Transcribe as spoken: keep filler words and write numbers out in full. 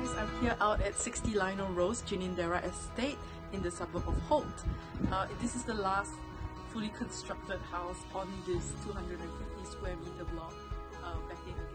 guys, I'm here out at sixty Lionel Road, GINNINDERRA Estate in the suburb of Holt. Uh, this is the last fully constructed house on this two hundred fifty square meter block uh, back in